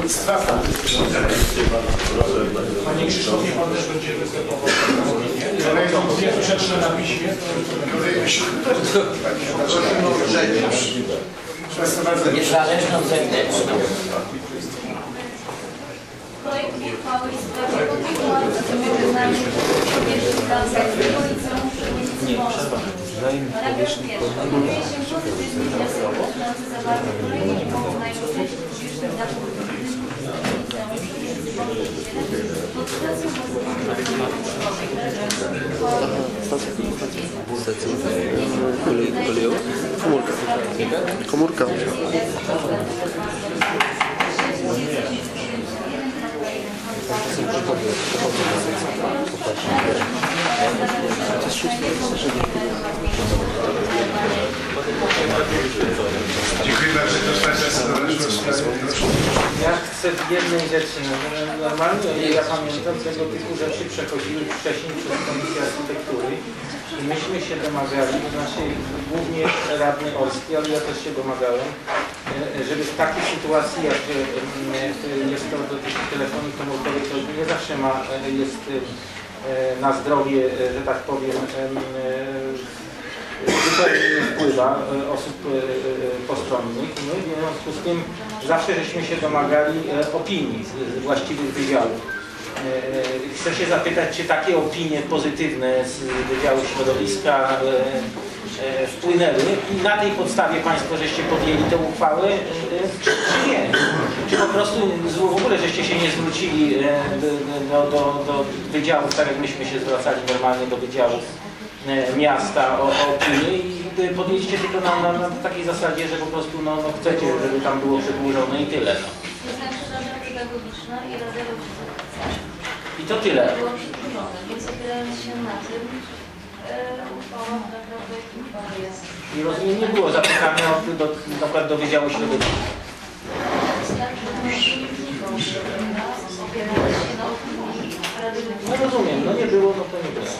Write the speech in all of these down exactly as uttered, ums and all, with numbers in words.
strata. Panie Krzysztofie, pan też będzie występował w nie przetrze na piśmie. Niezależną zewnętrzną. Projekt uchwały w sprawie kontynuacji zobowiązań kobiety z Gdańskiego i celu przemienicy Polski. Paragraf pierwszy. Odwołuje się pozytywny wniosek dotyczący zawarty w projekcie umowy najważniejszych publicznych zakupów liceum przemienicy Polski pod stacją Komórka. Komórka. Dziękuję bardzo. Ja chcę w jednej rzeczy, no, normalnie ja pamiętam, tego typu rzeczy przechodziły wcześniej przez Komisję Architektury i myśmy się domagali, znaczy głównie radny Olski, ale ja też się domagałem, żeby w takiej sytuacji, jak jest to dotyczy telefonii komórkowej, to nie zawsze ma, jest na zdrowie, że tak powiem, zupełnie nie wpływa osób postronnych. No i w związku z tym zawsze żeśmy się domagali opinii z właściwych wydziałów. Chcę się zapytać, czy takie opinie pozytywne z Wydziału Środowiska wpłynęły i na tej podstawie Państwo żeście podjęli tę uchwałę, czy, czy nie? Czy po prostu w ogóle żeście się nie zwrócili do, do, do wydziałów, tak jak myśmy się zwracali normalnie do wydziałów miasta o, o opinię i podjęliście tylko na, na, na takiej zasadzie, że po prostu no, no chcecie, żeby tam było przedłużone i tyle. No. To znaczy Rada Pedagogiczna i Rada Rodziców. I to tyle. Było przedłużone, więc opierając się na tym, uchwała naprawdę uchwały jest. I rozumiem, nie było zapytania do, na przykład do Wydziału Środowiska. Wystarczy na uczestnikom opierając się na opinii Rady Rodziców. No rozumiem, no nie było, no to nie było.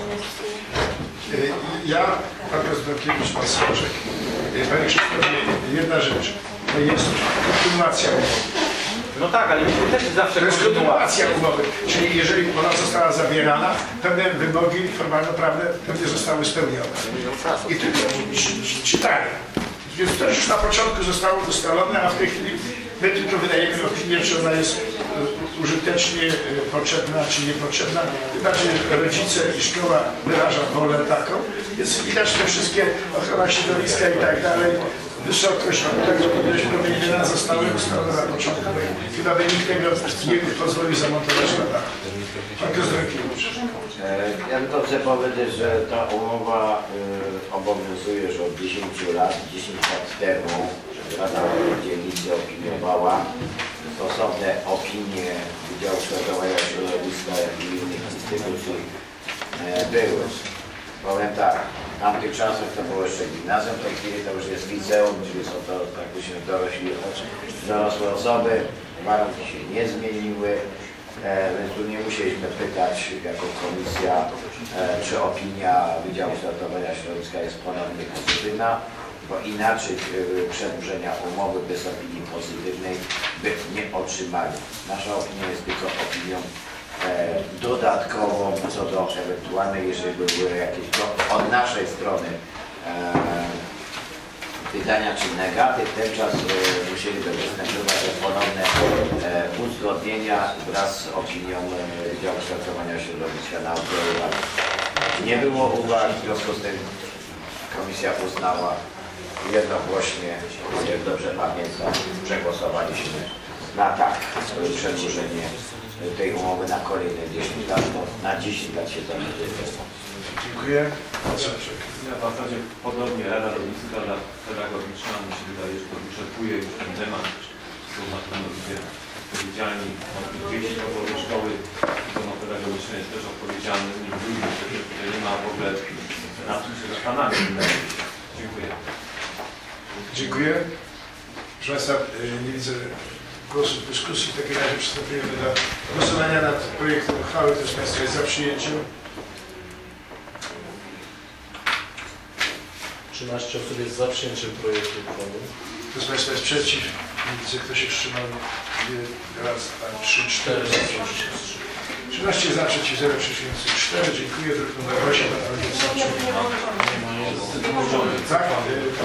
Ja, pan Krasnodębskiewicz, pan Sroczek. Panie Krzysztofie, jedna rzecz. To jest kontynuacja umowy. No tak, ale myśmy też zawsze To jest kontynuacja umowy. Czyli jeżeli ona została zawierana, pewne wymogi formalno-prawne pewnie zostały spełnione. I tylko czytanie. Więc to już na początku zostało ustalone, a w tej chwili my tylko wydajemy opinię, czy ona jest użytecznie potrzebna, czy niepotrzebna. Tym bardziej rodzice i szkoła wyraża wolę taką. Więc widać te wszystkie ochrona środowiska i tak dalej. Wysokość od tego, ilość promienienia zostały ustalone na początku. Chyba by nikt tego nie pozwolił zamontować na dach. Pan Krasnodębskiewicz. Ja tylko chcę powiedzieć, że ta umowa y, obowiązuje już od dziesięciu lat. dziesięć lat temu Rada Dzielnicy opiniowała stosowne opinie Wydziału Kształtowania Środowiska i innych instytucji e, były. Powiem tak, w tamtych czasach to było jeszcze gimnazjum, w tej chwili to już jest liceum, czyli są to praktycznie dorośli, dorosłe osoby, warunki się nie zmieniły, e, więc tu nie musieliśmy pytać jako komisja, e, czy opinia Wydziału Kształtowania Środowiska jest ponownie pozytywna, bo inaczej e, przedłużenia umowy bez opinii pozytywnej by nie otrzymali. Nasza opinia jest tylko opinią dodatkową co do ewentualnej, jeżeli by były jakieś od naszej strony e, pytania czy negatyw, wówczas e, musieliby występować ponowne e, uzgodnienia wraz z opinią Wydziału Kształtowania Środowiska Nauki i Uwag. Nie było uwag, w związku z tym komisja uznała jednogłośnie, jak dobrze pamiętam, przegłosowaliśmy na tak przedłużenie tej umowy na kolejne dziesięć lat, bo na dziesięć lat się to nie dzieje. Dziękuję. Ja w zasadzie podobnie Rada Rodziców, Rada Pedagogiczna mi się wydaje, że to wyczerpuje już ten temat. Są na pewno ludzie odpowiedzialni od dzieci do szkoły, domu pedagogiczne jest też odpowiedzialny. Nie mówimy, że tutaj nie ma w ogóle na czym się zastanawiać. Dziękuję. Dziękuję. Proszę Państwa, nie widzę głosu w dyskusji. W takim razie przystępujemy do głosowania nad projektem uchwały. Kto z Państwa jest za przyjęciem? trzynaście osób jest za przyjęciem projektu uchwały. Kto z Państwa jest przeciw? Nie widzę, kto się wstrzymał. Dwie, raz, dwa, trzy, cztery, trzynaście za, przeciw zero, wstrzymujący cztery. Dziękuję. Druk numer osiem. Tak?